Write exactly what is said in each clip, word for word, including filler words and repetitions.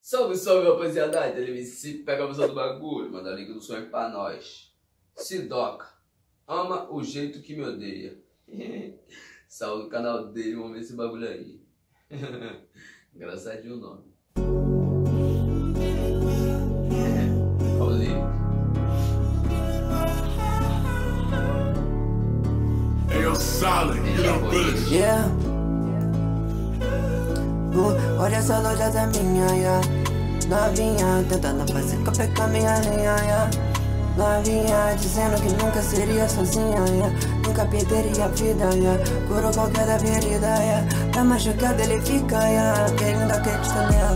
Salve, salve, rapaziada, L M C, pega a visão do bagulho, manda o link do sonho pra nós. Sidoca, ama o jeito que me odeia. Salve o canal dele, vamos ver esse bagulho aí. Engraçadinho o nome. Olha o link. Eu solid, you know good. Yeah. Uh, olha essa loja da minha, yeah. Novinha, tentando fazer copy com a minha linha, yeah. Novinha, dizendo que nunca seria sozinha, yeah. Nunca perderia a vida, yeah. Curou qualquer da ferida, yeah. Tá machucado, ele fica, yeah. Querendo acreditar nela.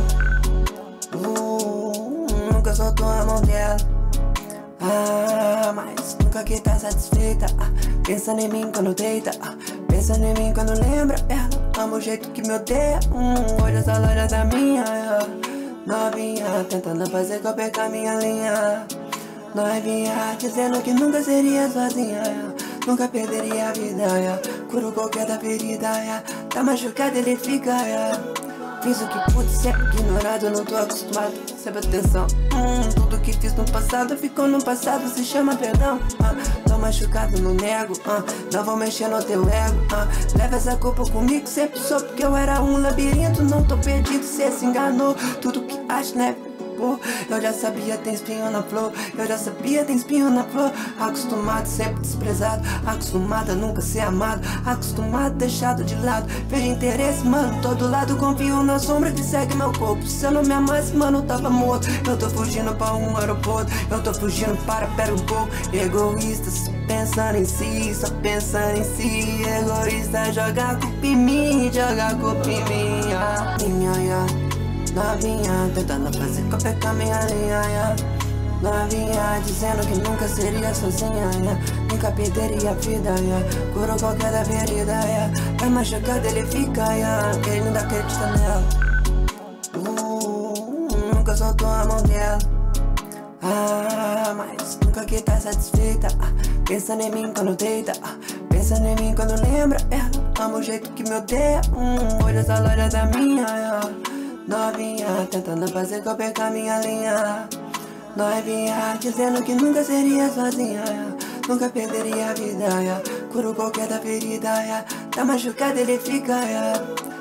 Uh, nunca soltou a mão dela. Ah, mas nunca que tá satisfeita. ah, Pensando em mim quando deita, ah, pensando em mim quando lembra ela. Ama o jeito que me odeia. hum, Hoje essa loja da minha, yeah. Novinha, tentando fazer copy com a minha linha. Novinha, dizendo que nunca seria sozinha, yeah. Nunca perderia a vida, yeah. Curo qualquer da ferida, yeah. Tá machucado, ele fica, yeah. Fiz o que pude ser ignorado, não tô acostumado, sempre atenção. hum, Tudo que fiz no passado ficou no passado, se chama perdão. ah, Tô machucado, não nego, ah, não vou mexer no teu ego. ah, Leva essa culpa comigo, sempre soube que eu era um labirinto. Não tô perdido, cê se enganou, tudo que acho, né? Eu já sabia, tem espinho na flor. Eu já sabia, tem espinho na flor. Acostumado, sempre desprezado. Acostumado a nunca ser amado. Acostumado, deixado de lado. Vejo interesse, mano, todo lado. Confio na sombra que segue meu corpo. Se eu não me amasse, mano, eu tava morto. Eu tô fugindo pra um aeroporto. Eu tô fugindo para pera um pouco. Egoísta, só pensando em si. Só pensando em si. Egoísta, joga a culpa em mim. Joga a culpa em mim. ah, Minha, yeah. Novinha, tentando fazer copy com a minha linha, yeah. Novinha, dizendo que nunca seria sozinha, yeah. Nunca perderia a vida, yeah. Curou qualquer da ferida, yeah. Tá machucado, ele fica, yeah. Querendo acreditar nela. uh, Nunca soltou a mão dela. Ah, mas nunca que tá satisfeita. ah, Pensando em mim quando deita, ah, pensando em mim quando lembra ela. Ama o jeito que me odeia. hum, Hoje essa loja da minha, yeah. Novinha, tentando fazer copy com a minha linha. Novinha, dizendo que nunca seria sozinha, yeah. Nunca perderia a vida, yeah. Curo qualquer da ferida, yeah. Tá machucado, ele fica, yeah.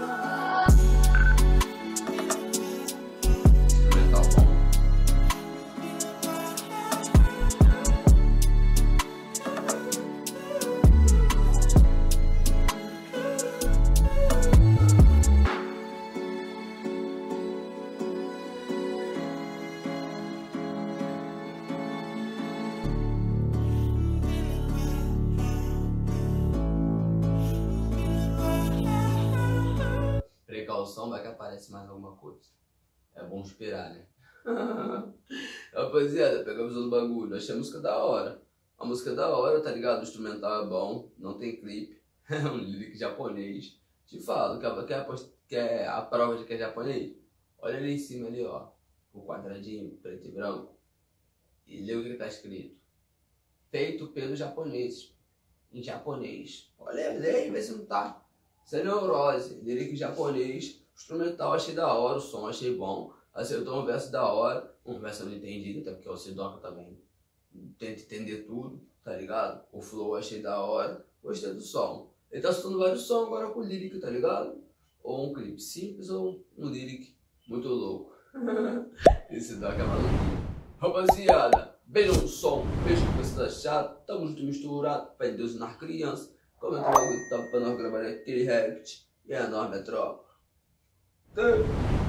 Precaução, vai que aparece mais alguma coisa. É bom esperar, né? Rapaziada, pegamos o bagulho. Achei a música da hora. A música é da hora, tá ligado? O instrumental é bom, não tem clipe. É um lyric japonês. Te falo, quer, quer, quer a prova de que é japonês? Olha ali em cima, ali, ó. O quadradinho preto e branco. E lê o que tá escrito. Feito pelos japoneses. Em japonês. Olha, lê aí, vê se não tá. Isso é neurose, lyric japonês, instrumental achei da hora, o som achei bom, acertou um verso da hora, um verso eu não entendi, até porque o Sidoca também tenta entender tudo, tá ligado? O flow achei da hora, gostei do som. Ele tá soltando vários sons agora com lyric, tá ligado? Ou um clipe simples ou um lyric muito louco. Esse Sidoca é maluquinho. Rapaziada, beijo no som, beijo que vocês acharam, tamo junto misturado, Pai de Deus nas crianças. Comenta o bagulho que tá pra nós gravar aquele react. E é nóis, minha tropa.